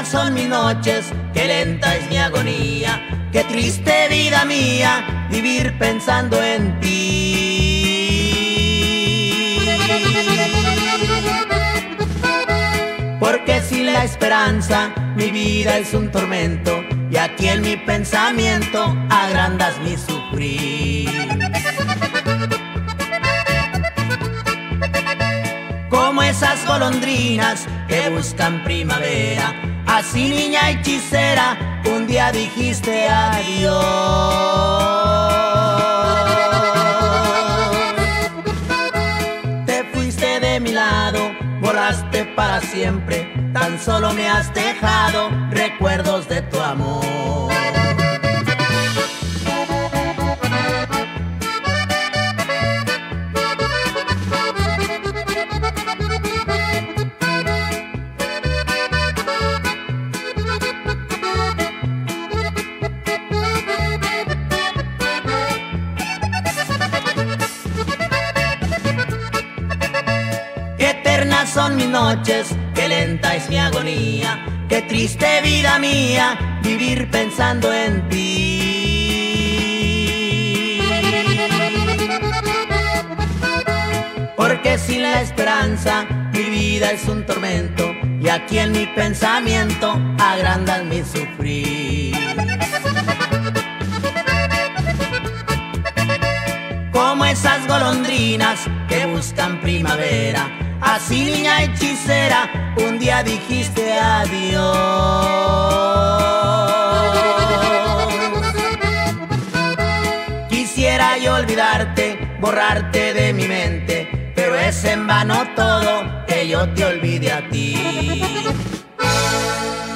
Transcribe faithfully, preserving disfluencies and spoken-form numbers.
eternas son mis noches, qué lenta es mi agonía, qué triste vida mía, vivir pensando en ti. Porque sin la esperanza mi vida es un tormento, y aquí en mi pensamiento agrandas mi sufrir. Como esas golondrinas que buscan primavera, así niña hechicera, un día dijiste adiós. Te fuiste de mi lado, volaste para siempre, tan solo me has dejado recuerdos de tu amor. Eternas son mis noches, qué lenta es mi agonía, qué triste vida mía, vivir pensando en ti. Porque sin la esperanza mi vida es un tormento, y aquí en mi pensamiento agrandas mi sufrir. Como esas golondrinas que buscan primavera, así niña hechicera, un día dijiste adiós. Quisiera yo olvidarte, borrarte de mi mente, pero es en vano todo que yo te olvide a ti.